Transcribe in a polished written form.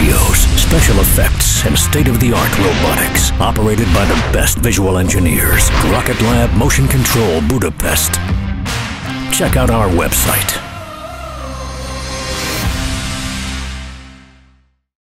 studios, special effects, and state-of-the-art robotics, operated by the best visual engineers. Rocket Lab Motion Control Budapest. Check out our website